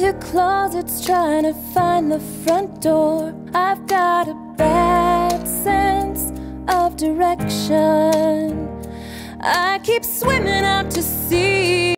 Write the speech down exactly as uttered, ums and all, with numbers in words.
into closets trying to find the front door. I've got a bad sense of direction. I keep swimming out to sea,